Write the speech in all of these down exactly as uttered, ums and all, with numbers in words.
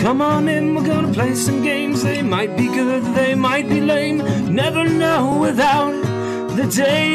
Come on in, we're gonna play some games. They might be good, they might be lame. Never know without the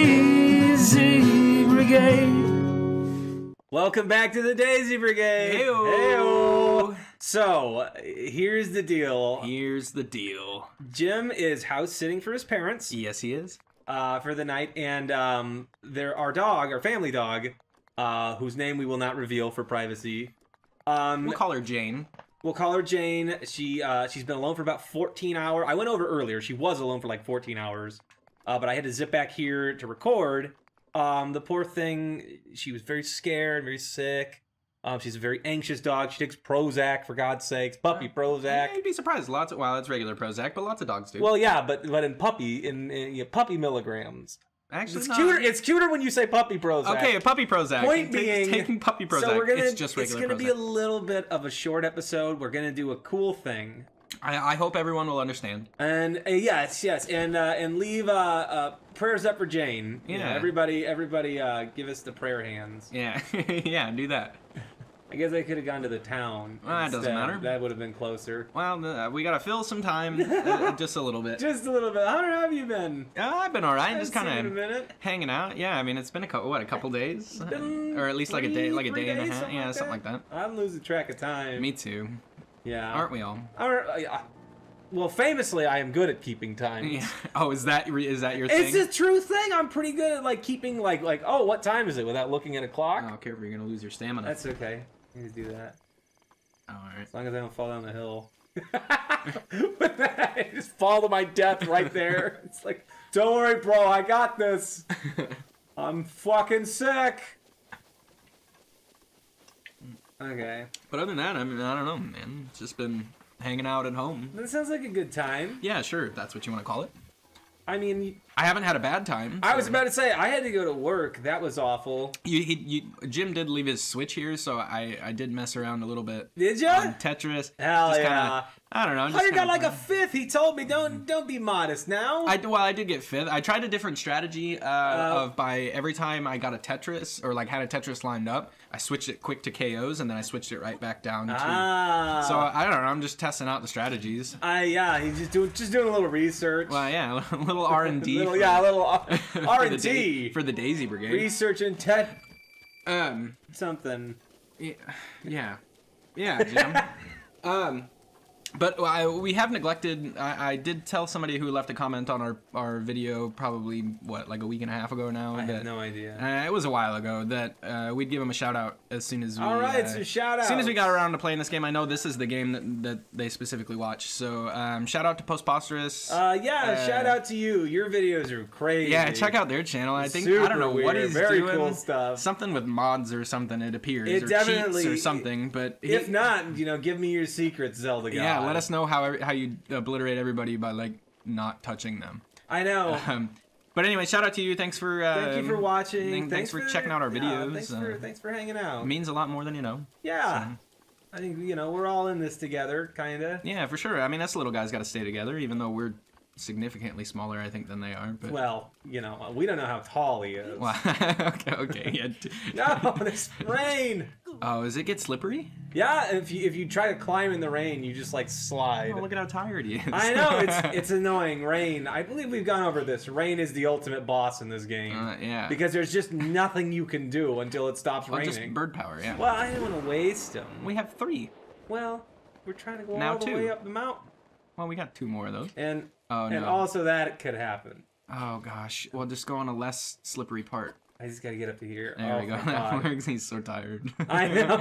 Daisy Brigade. Welcome back to the Daisy Brigade. Heyo. Heyo. So, here's the deal. Here's the deal. Jim is house sitting for his parents. Yes, he is. Uh, for the night, and um, there, our dog, our family dog, uh, whose name we will not reveal for privacy. Um, We'll call her Jane. We'll call her Jane. She uh, she's been alone for about fourteen hours. I went over earlier. She was alone for like fourteen hours, uh, but I had to zip back here to record. Um, the poor thing, she was very scared, very sick. Um, she's a very anxious dog. She takes Prozac, for God's sakes, puppy Prozac. Yeah, you'd be surprised. Lots of well, it's regular Prozac, but lots of dogs do. Well, yeah, but but in puppy in, in you know, puppy milligrams. Actually, It's no. cuter. It's cuter when you say puppy Prozac. Okay, a puppy Prozac. Point Take- being, taking puppy Prozac. So we're gonna. it's just it's regular gonna Prozac. be a little bit of a short episode. We're gonna do a cool thing. I, I hope everyone will understand. And uh, yes, yes, and uh, and leave uh, uh, prayers up for Jane. You know, Yeah. everybody, everybody, uh, give us the prayer hands. Yeah, yeah, do that. I guess I could have gone to the town. Well, that doesn't instead. matter. That would have been closer. Well, uh, we gotta fill some time, uh, just a little bit. Just a little bit. How have you been? Uh, I've been all right, Haven't just seen you in a kind of minute. hanging out. Yeah, I mean, it's been a couple, what, a couple days, been or at least like a day, three- like a three day and a days, half. something Yeah, like something like that. I'm losing track of time. Me too. Yeah. Aren't we all? Aren't- I- well, famously, I am good at keeping time. Yeah. Oh, is that is that your It's thing? a true thing. I'm pretty good at like keeping like like oh, what time is it without looking at a clock. Oh, careful, you're gonna lose your stamina. That's okay. You just do that. Oh, all right. As long as I don't fall down the hill. But then I just fall to my death right there. It's like, don't worry, bro, I got this. I'm fucking sick. Okay. But other than that, I mean, I don't know, man. It's just been hanging out at home. That sounds like a good time. Yeah, sure, if that's what you want to call it. I mean, I haven't had a bad time. I so- was about to say, I had to go to work. That was awful. You, he, you, Jim did leave his Switch here, so I, I did mess around a little bit. Did ya? On Tetris. Hell Just yeah. Kinda, I don't know. Just Hunter got kinda like a playing. fifth. He told me, don't don't be modest now. I, well, I did get fifth. I tried a different strategy uh, Uh, of by every time I got a Tetris, or like had a Tetris lined up, I switched it quick to K Os, and then I switched it right back down to... ah. So, I don't know, I'm just testing out the strategies. I yeah, he's just doing just doing a little research. Well, yeah, a little R and D. Little, yeah, a little R for the and Da- D. for the Daisy Brigade. Research and tech Um, something. yeah, yeah, yeah, Jim. um, but I, we have neglected. I, I did tell somebody who left a comment on our our video probably what like a week and a half ago now. I that, have no idea. Uh, it was a while ago that uh, we'd give him a shout out as soon as we. All right, uh, so shout out. As soon as we got around to playing this game, I know this is the game that, that they specifically watch. So um, shout out to Postposterous. Uh, yeah, Uh, shout out to you. Your videos are crazy. Yeah, check out their channel. I think I Super don't know what weird, he's very doing. cool stuff. Something with mods or something. It appears It or definitely- cheats or something. But he- If not, you know, give me your secrets, Zelda God. yeah, let us know how how you obliterate everybody by like not touching them. I know. Um, but anyway, shout out to you. Thanks for uh, Thank you for watching. Thanks, thanks for checking out our yeah, videos. thanks, uh, for, thanks for hanging out. It means a lot more than you know. yeah. so. I think, you know, we're all in this together, kind of. Yeah, for sure. I mean, us little guys got to stay together, even though we're significantly smaller, I think, than they are. But Well, you know, we don't know how tall he is. Well, okay, okay, yeah. t- No, this rain. Oh, does it get slippery? Yeah, if you if you try to climb in the rain, you just like slide. Oh, look at how tired he is. I know it's it's annoying. Rain. I believe we've gone over this. Rain is the ultimate boss in this game. Uh, yeah. Because there's just nothing you can do until it stops well, raining. just bird power, yeah. Well, I didn't want to waste them. We have three. Well, we're trying to go Now all the two. way up the mountain, Well, we got two more of those. and Oh, and no. also that could happen. Oh, gosh. Well, just go on a less slippery part. I just gotta get up to here. There oh, we go. thank That God. works. He's so tired. I know.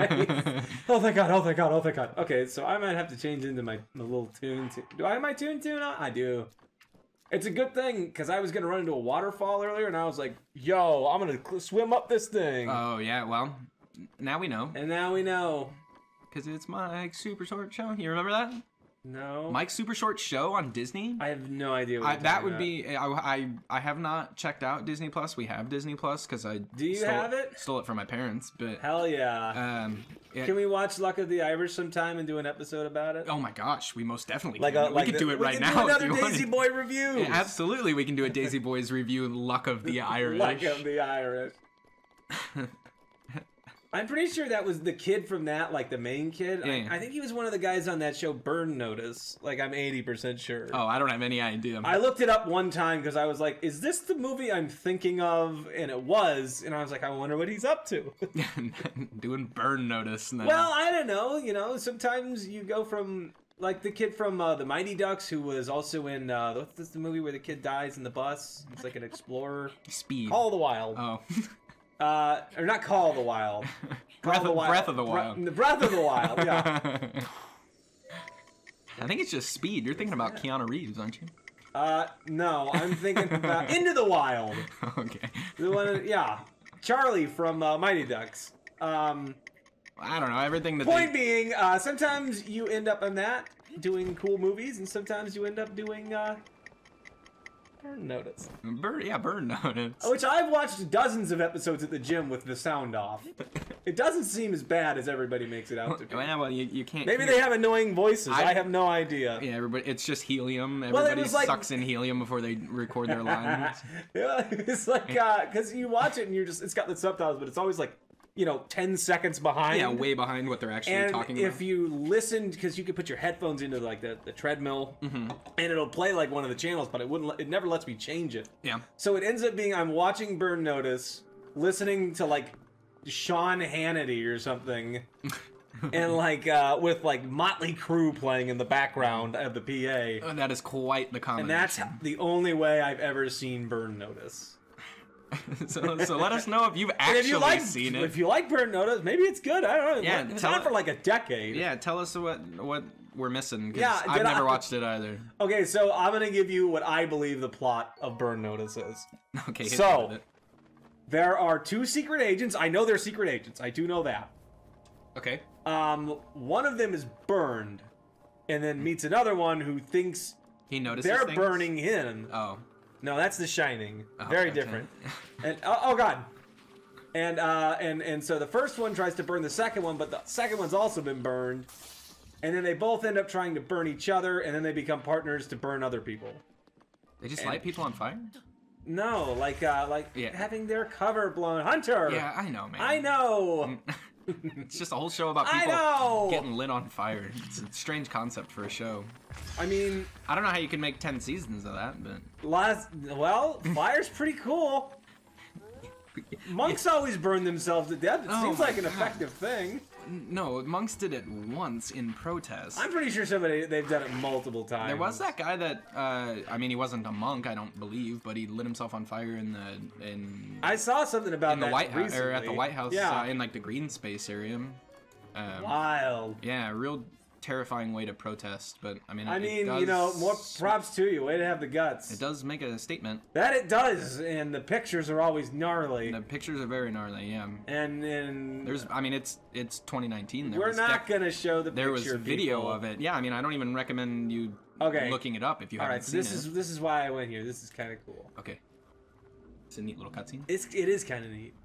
Oh thank God! Oh thank God! Oh thank God! Okay, so I might have to change into my, my little tune. Tu- do I have my tune tune on? I do. It's a good thing because I was gonna run into a waterfall earlier, and I was like, "Yo, I'm gonna cl- swim up this thing." Oh, yeah. Well, now we know. And now we know. Because it's Mike's Super Short Show. You remember that? No. Mike's Super Short Show on Disney? I have no idea what I, you're that talking would about. be. I, I I have not checked out Disney Plus. We have Disney Plus because I Do you stole, have it? Stole it from my parents, but Hell yeah. um, it- Can we watch Luck of the Irish sometime and do an episode about it? oh my gosh, we most definitely like can. a, we like could the- do it we right can now. Do if another you Daisy wanted. Boy review. Yeah, absolutely, we can do a Daisy Boys review. Luck of the Irish. Luck of the Irish. I'm pretty sure that was the kid from that, like the main kid. Yeah, I, yeah. I think he was one of the guys on that show, Burn Notice. Like, I'm eighty percent sure. Oh, I don't have any idea. I looked it up one time because I was like, is this the movie I'm thinking of? And it was. And I was like, I wonder what he's up to. Doing Burn Notice. And then... Well, I don't know. You know, sometimes you go from, like the kid from uh, the Mighty Ducks who was also in, uh, what's this, the movie where the kid dies in the bus? He's like an explorer. Speed. Call of the Wild. Oh. Uh, or not Call of the Wild. Call Breath of the of- Wild. Breath of the Wild. Bre- the Breath of the Wild, yeah. I think it's just Speed. You're thinking about Keanu Reeves, aren't you? Uh, no, I'm thinking about Into the Wild. Okay. The one, yeah. Charlie from uh, Mighty Ducks. Um, I don't know. Everything that point they... being, uh, sometimes you end up in that, doing cool movies, and sometimes you end up doing, uh, Burn Notice. Burn, yeah, Burn Notice. Which I've watched dozens of episodes at the gym with the sound off. It doesn't seem as bad as everybody makes it out to be. Well, well, you, you can't... Maybe hear- they have annoying voices. I, I- have no idea. Yeah, everybody. It's just helium. Well, it Everybody was like- sucks in helium before they record their lines. Yeah, it's like, uh, because you watch it and you're just, it's got the subtitles, but it's always like, you know, ten seconds behind. Yeah, way behind what they're actually And talking if about. you listen, because you could put your headphones into like the, the treadmill, Mm-hmm. and it'll play like one of the channels, but it wouldn't. let- It never lets me change it. Yeah. So it ends up being I'm watching Burn Notice, listening to like Sean Hannity or something, and like uh, with like Motley Crue playing in the background of the P A. Oh, that is quite the combination. And that's the only way I've ever seen Burn Notice. so, so let us know if you've And actually if you like, seen it. if you like Burn Notice, maybe it's good. I don't know. Yeah, it's tell on it- for like a decade. Yeah, tell us what what we're missing. 'Cause Yeah, I've did never I- watched it either. Okay, so I'm gonna give you what I believe the plot of Burn Notice is. Okay. hit So- me with it. There are two secret agents. I know they're secret agents. I do know that. Okay. Um, one of them is burned, and then meets another one who thinks He notices they're things? burning him. Oh. No, that's The Shining. Oh, Very okay. different. And oh, oh god. And uh, and and so the first one tries to burn the second one, but the second one's also been burned. And then they both end up trying to burn each other, and then they become partners to burn other people. They just light people on fire? No, like uh, like Yeah. having their cover blown. Hunter. Yeah, I know, man. I know. It's just a whole show about I people know! getting lit on fire. It's a strange concept for a show. I mean, I don't know how you can make ten seasons of that, but last well, fire's pretty cool. Monks always burn themselves to death. It Oh seems my like an God. effective thing. no, monks did it once in protest. I'm pretty sure somebody they've done it multiple times. There was that guy that uh, I mean, he wasn't a monk, I don't believe, but he lit himself on fire in the in I saw something about in the that White House or at the recently. White House Yeah. uh, in like the green space area. Um, Wild. yeah, real terrifying way to protest, but I mean, I it mean, does, you know, more props to you. Way to have the guts. It does make a statement. That it does, and the pictures are always gnarly. The pictures are very gnarly. Yeah, And and there's. I mean, it's it's twenty nineteen. There we're was not def- gonna show the There was picture. video people. of it. Yeah, I mean, I don't even recommend you Okay. looking it up if you All haven't right, so seen this it. is this is why I went here. This is kind of cool. Okay. It's a neat little cutscene. It's it is kind of neat.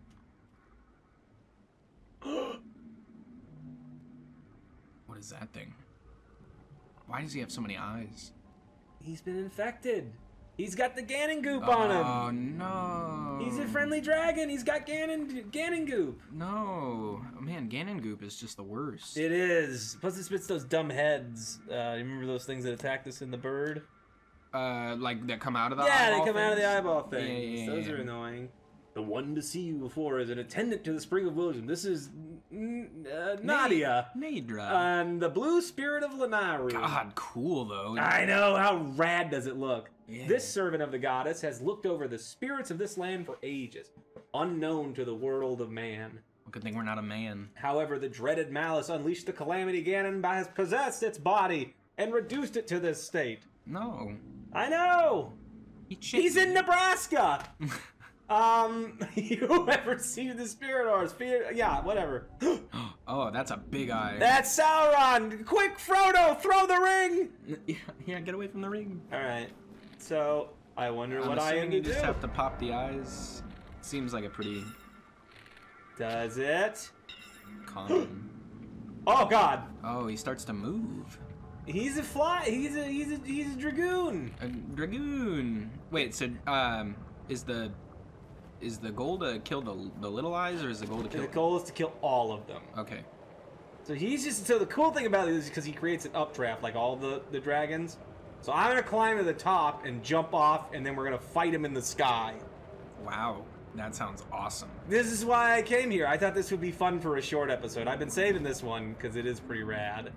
What is that thing? Why does he have so many eyes? He's been infected. He's got the Ganon goop on him. Oh no! He's a friendly dragon. He's got Ganon Ganon goop. No, oh, man, Ganon Goop is just the worst. It is. Plus, it spits those dumb heads. Uh, you remember those things that attacked us in the bird? Uh, like that come out of the yeah, they eyeball come out of the things? eyeball Yeah, things. yeah, yeah, Those yeah. are annoying. The one to see you before is an attendant to the Spring of Wisdom. This is n- uh, Nadia. Nadra. And the blue spirit of Lanayru. God, cool though. I know, how rad does it look? Yeah. This servant of the goddess has looked over the spirits of this land for ages, unknown to the world of man. Good thing we're not a man. However, the dreaded malice unleashed the calamity Ganon has possessed its body and reduced it to this state. No. I know! Eat He's in Nebraska! um, you ever see the spirit or spirit? Yeah, whatever. Oh, that's a big eye. That's Sauron! Quick, Frodo, throw the ring! Yeah, yeah, get away from the ring. Alright, so I wonder I'm what I am assuming to you do. just have to pop the eyes. Seems like a pretty Does it? common. Oh god! Oh, he starts to move. He's a fly. He's a he's a he's a dragoon. A dragoon. Wait, so um, is the is the goal to kill the the little eyes, or is the goal to kill? The goal is to kill all of them. Okay. So he's just so the cool thing about it is because he creates an updraft like all the the dragons. So I'm gonna climb to the top and jump off, and then we're gonna fight him in the sky. Wow, that sounds awesome. This is why I came here. I thought this would be fun for a short episode. I've been saving this one because it is pretty rad.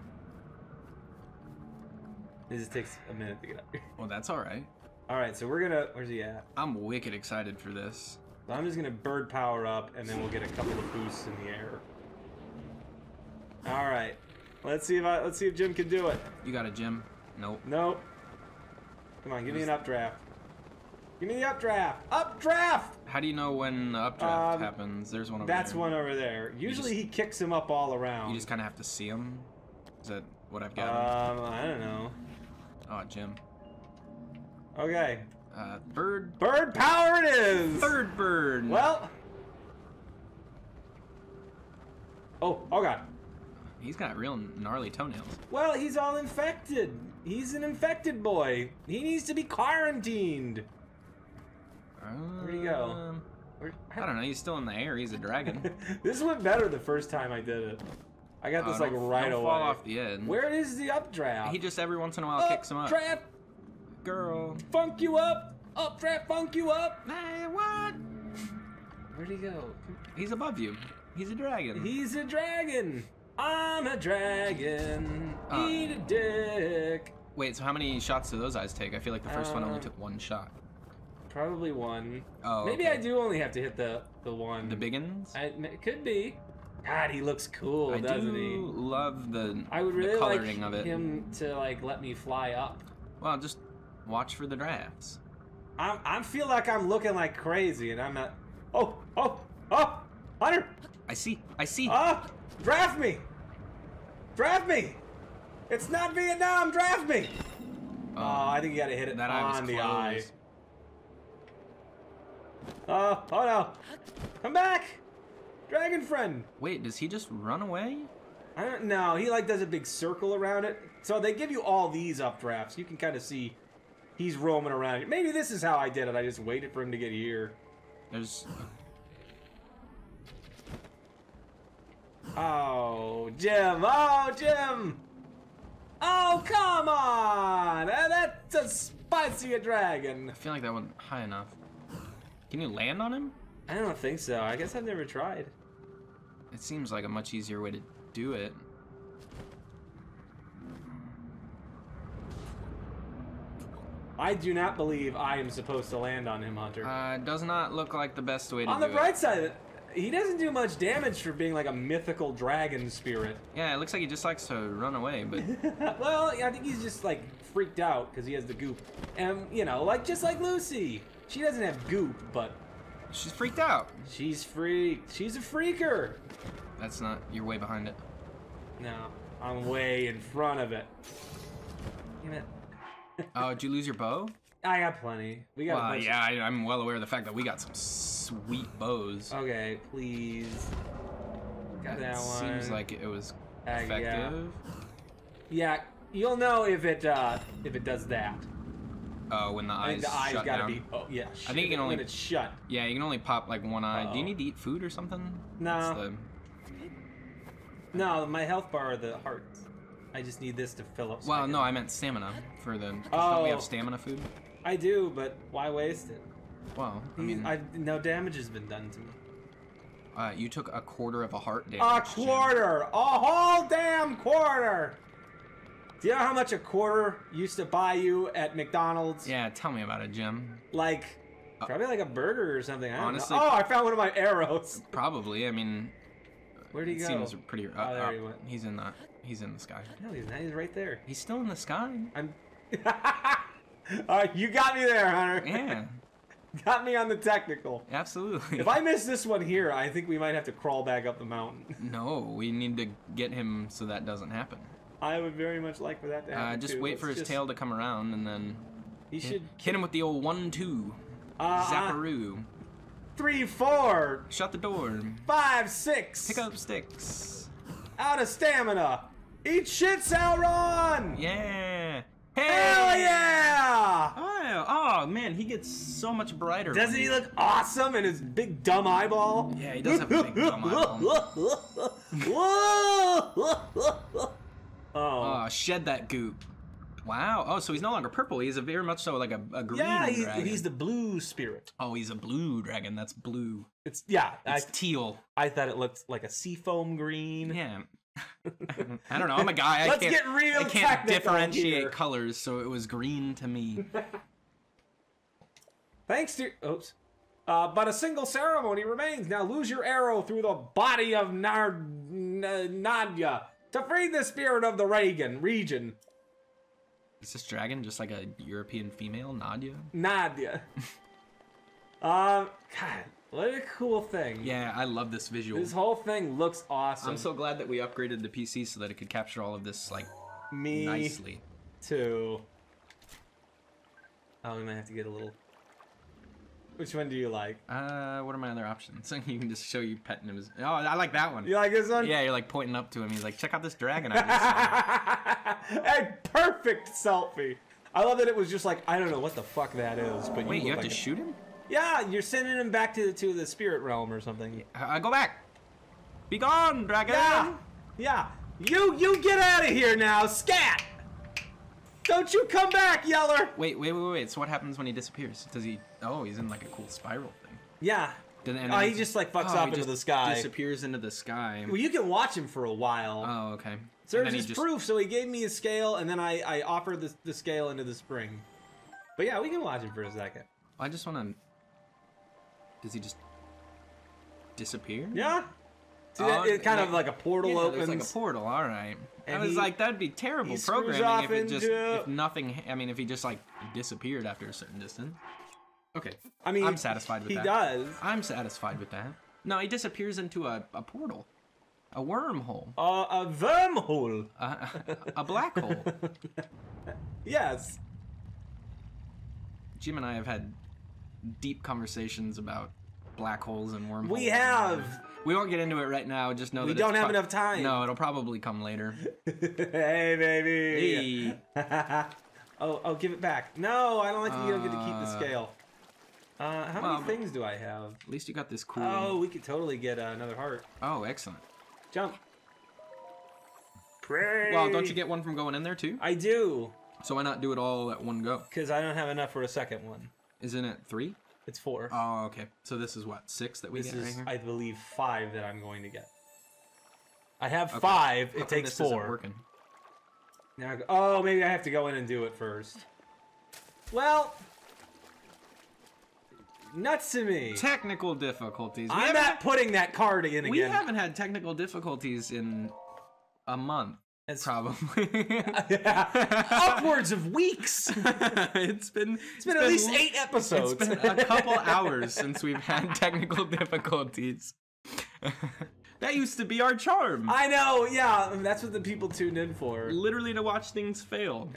It just takes a minute to get up here. Well, that's all right. All right, so we're gonna. Where's he at? I'm wicked excited for this. So I'm just gonna bird power up, and then we'll get a couple of boosts in the air. All right, let's see if I let's see if Jim can do it. You got a Jim? Nope. Nope. Come on, give me an updraft. Give me the updraft. Updraft. How do you know when the updraft Um, happens? There's one over That's there. one over there. Usually just- he kicks him up all around. You just kind of have to see him. Is that what I've got? Um, I don't know. oh, Jim. Okay. Uh, bird. Bird power it is. Third bird. Well. Oh, oh god. He's got real gnarly toenails. Well, he's all infected. He's an infected boy. He needs to be quarantined. Where'd he go? Um, Where, I don't know. He's still in the air. He's a dragon. This went better the first time I did it. I got Oh, this like don't- right don't away. fall off the edge. Where is the updraft? He just every once in a while kicks him up. Updraft, Girl. funk you up. Updraft, funk you up. Hey, what? Where'd he go? He's above you. He's a dragon. He's a dragon. I'm a dragon. Uh, Eat a dick. Wait, so how many shots do those eyes take? I feel like the first one only Uh, took one shot. Probably one. Oh, Maybe okay. I do only have to hit the the one. The biggins? I, it could be. God, he looks cool, I doesn't do he? love the, I would the really coloring like of it. him to like let me fly up. Well, just watch for the drafts. I'm, I feel like I'm looking like crazy, and I'm not. Oh, oh, oh, Hunter! I see. I see. Ah, draft me! Draft me! It's not Vietnam. Draft me! Oh, I think you gotta hit it that eye was on the eye. closed. Oh, oh no! Come back, dragon friend. Wait, does he just run away? I don't know. He like does a big circle around it. So they give you all these updrafts. You can kind of see he's roaming around. Maybe this is how I did it. I just waited for him to get here. There's. Oh, Jim. Oh, Jim. Oh, come on. Uh, That's a spicy dragon. I feel like that wasn't high enough. Can you land on him? I don't think so. I guess I've never tried. It seems like a much easier way to do it. I do not believe I am supposed to land on him, Hunter. Uh, does not look like the best way to on do the it. bright side of it, he doesn't do much damage for being like a mythical dragon spirit. Yeah, it looks like he just likes to run away, but Well, I think he's just like freaked out because he has the goop. And, you know, like just like Lucy. She doesn't have goop, but she's freaked out. she's freaked. She's a freaker. That's not. You're way behind it. No, I'm way in front of it. Damn it. Oh, did you lose your bow? I got plenty. We got a Well, bunch. yeah, I, I'm well aware of the fact that we got some sweet bows. Okay, please. Got that, one. Seems like it was Uh, yeah. effective. Yeah, you'll know if it uh if it does that. Oh, when the I eyes think the eyes shut gotta down. be. Oh yeah. I think you can only- when it's shut. Yeah, you can only pop like one eye. Do Uh-oh. you need to eat food or something? No. That's the- No, my health bar are the hearts. I just need this to fill up. so I Well, can- no, I meant stamina for the. Don't we Oh. have stamina food? I do, but why waste it? Well, I He's- mean, I no damage has been done to me. uh, you took a quarter of a heart damage. A Jim. quarter, a whole damn quarter. Do you know how much a quarter used to buy you at McDonald's? Yeah, tell me about it, Jim. Like, probably like a burger or something. I don't honestly- know. Oh, I found one of my arrows. Probably. I mean, Where'd he it go? seems pretty. Uh, Oh, there uh, he went. He's in the. He's in the sky. No, he's not. He's right there. He's still in the sky. I'm. All right, you got me there, Hunter. Yeah, Got me on the technical. absolutely. If I miss this one here, I think we might have to crawl back up the mountain. No, we need to get him so that doesn't happen. I would very much like for that to happen Uh, just too. wait Let's for his just- tail to come around and then He should. hit him with the old one two. Uh, Zapparoo. Three, four, Shut the door. five, six. Pick up sticks. Out of stamina. Eat shit, Sauron. Yeah. Hey. Hell yeah! Oh, oh, Oh man, he gets so much brighter. Doesn't he look awesome in his big dumb eyeball? Yeah, he does have a big dumb eyeball. oh. Oh, shed that goop. Wow. Oh, so he's no longer purple. He's a very much so like a, a green Yeah, he's, dragon. he's the blue spirit. Oh, he's a blue dragon. That's blue. It's yeah. It's I, teal. I thought it looked like a seafoam green. Yeah. I don't know. I'm a guy. I Let's can't, get real I can't technical differentiate here. colors, so it was green to me. Thanks to oops. Uh, but a single ceremony remains. Now lose your arrow through the body of Nar N Nadia to free the spirit of the Reagan region. Is this dragon just like a European female, Nadia? Nadia. um, God, what a cool thing. Yeah, I love this visual. This whole thing looks awesome. I'm so glad that we upgraded the P C so that it could capture all of this like Me nicely. too. Oh, we might have to get a little. Which one do you like? Uh, what are my other options? You can just show you petting him. Oh, I like that one. You like this one? Yeah, you're like pointing up to him. He's like, check out this dragon I just saw. A perfect selfie. I love that it was just like, I don't know what the fuck that is, but Wait, you, you look have like to it. shoot him? Yeah, you're sending him back to to the spirit realm or something. Uh, go back. Be gone, dragon. Yeah, yeah. You you get out of here now, scat. Don't you come back, Yeller. Wait, wait, wait, wait. So what happens when he disappears? Does he? Oh, he's in like a cool spiral thing. Yeah. Then, and Oh, then he just like fucks oh, off he into just the sky. Disappears into the sky. Well, you can watch him for a while. Oh, okay. Serves And then he as just- proof, so he gave me a scale, and then I, I offered the, the scale into the spring. But yeah, we can watch him for a second. I just want to. Does he just disappear? Yeah? See, Oh, that, it kind like- of like a portal Yeah, opens. there's like a portal. All right. I And was he- like, that'd be terrible he screws programming off if it just into- if nothing. I mean, if he just like disappeared after a certain distance. Okay. I mean, I'm satisfied with he that. does. I'm satisfied with that. No, he disappears into a, a portal, a wormhole, Uh, a wormhole. a, a black hole. Yes. Jim and I have had deep conversations about black holes and wormholes. We have. We won't get into it right now. Just know We that don't it's have pro- enough time. No, it'll probably come later. Hey, baby. Hey. oh, oh, give it back. No, I don't like that you don't get to keep the Uh, scale. Uh, how well, many things do I have? At least you got this cool. Oh, we could totally get uh, another heart. Oh, excellent. Jump. Pray. Well, don't you get one from going in there too? I do, So why not do it all at one go? because I don't have enough for a second one. Isn't it three? It's four. Oh, okay. So this is what, six that we this get right is, here? I believe, five that I'm going to get. I have Okay. five. How It come takes this isn't four. working? Now I go, oh, maybe I have to go in and do it first. Well, nuts to me. Technical difficulties. We I'm haven't- not putting that card in again. We haven't had technical difficulties in a month. It's- Probably. upwards of weeks. it's been It's been at least eight episodes. It's been a couple hours since we've had technical difficulties. That used to be our charm. I know, yeah, that's what the people tuned in for. Literally to watch things fail.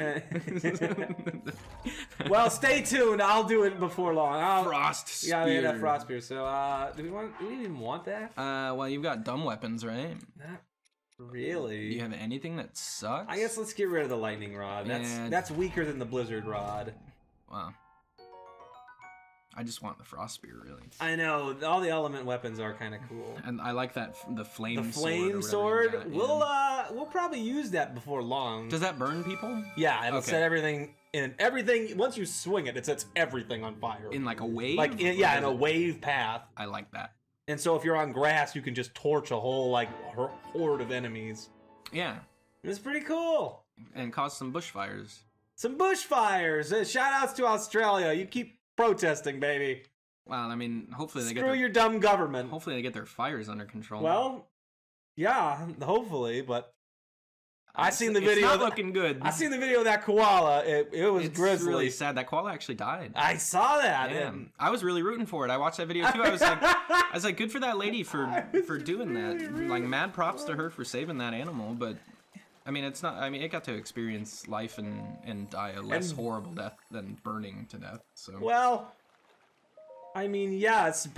Well, stay tuned. I'll do it before long. I'll, Frost spear. Yeah, we had that frost spear. So, uh, do we want? Do we even want that? Uh, well, you've got dumb weapons, right? Not really. Do you have anything that sucks? I guess let's get rid of the lightning rod. That's Yeah. that's weaker than the blizzard rod. Wow. I just want the frost spear, really. I know all the element weapons are kind of cool. And I like that f- the flame. The sword or flame whatever sword. you got, yeah. We'll uh, we'll probably use that before long. Does that burn people? Yeah, it'll Okay. set everything in everything. Once you swing it, it sets everything on fire. In like a wave? like in, Or yeah, does in a it- wave path. I like that. And so if you're on grass, you can just torch a whole like hor- horde of enemies. Yeah. It's pretty cool. And cause some bushfires. Some bushfires. Uh, shout outs to Australia. You keep protesting, baby. Well, I mean, hopefully they get Screw their, your dumb government. hopefully they get their fires under control. Well, yeah, hopefully, but I It's- seen the it's video. not that- looking good. I seen the video of that koala. It, it was it's grisly. really sad. That koala actually died. I saw that. Damn. and- I was really rooting for it. I watched that video too. I was like, I was like, good for that lady for for doing that. Like, mad props to her for saving that animal. But I mean, it's not. I mean, it got to experience life and and die a less And- horrible death than burning to death. So Well, I mean, yes, but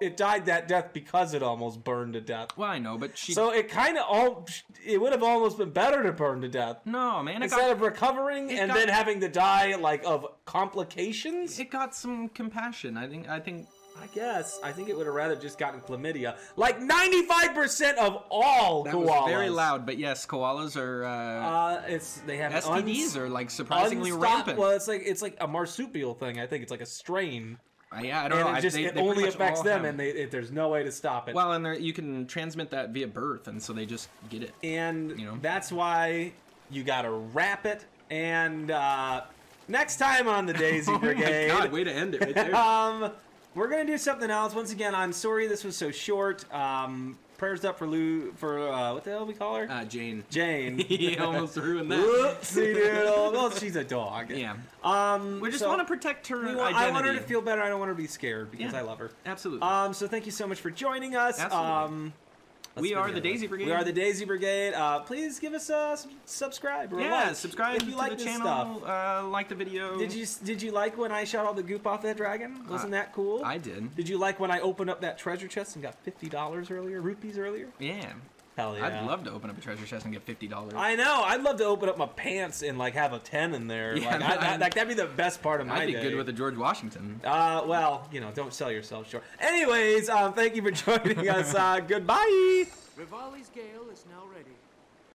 it died that death because it almost burned to death. Well, I know, but she. So it kind of all. It would have almost been better to burn to death. No, man. It Instead got, of recovering and got- then having to die like of complications. it got some compassion. I think. I think. I guess. I think it would have rather just gotten chlamydia. Like ninety-five percent of all That koalas. was very loud, but yes, koalas are. Uh, Uh, it's they have S T Ds uns- are like surprisingly unstop- rampant. Well, it's like it's like a marsupial thing. I think it's like a strain, Uh, yeah, I don't and know. it I- just they- it they pretty only much affects all them, have- and they it, there's no way to stop it. Well, and there- you can transmit that via birth, and so they just get it. and you know. that's why you gotta wrap it. And uh, next time on the Daisy Oh Brigade, my God! Way to end it right there. um, we're gonna do something else. Once again, I'm sorry this was so short. Um, prayers up for Lou for uh, what the hell we call her? Uh, Jane. Jane. He almost ruined that. Whoopsie doodle. Well, she's a dog. Yeah. Um, We just so want to protect her we identity. want- I want her to feel better. I don't want her to be scared because Yeah. I love her. Absolutely. Um, so thank you so much for joining us. Absolutely. Um, let's We are begin. the Daisy Brigade. We are the Daisy Brigade. Uh, please give us a sub- subscribe or a yeah, like subscribe if you to like the this channel. stuff. Uh, like the video. Did you did you like when I shot all the goop off that dragon? Wasn't Uh, that cool? I did. Did you like when I opened up that treasure chest and got fifty dollars earlier, rupees earlier? Yeah. Hell yeah! I'd love to open up a treasure chest and get fifty dollars. I know. I'd love to open up my pants and like have a ten in there. Yeah, like, I, that- that, like that'd be the best part of my I'd be day. good with a George Washington. Uh, well, you know, don't sell yourself short. Anyways, um, thank you for joining us. Uh, goodbye. Rivali's gale is now ready.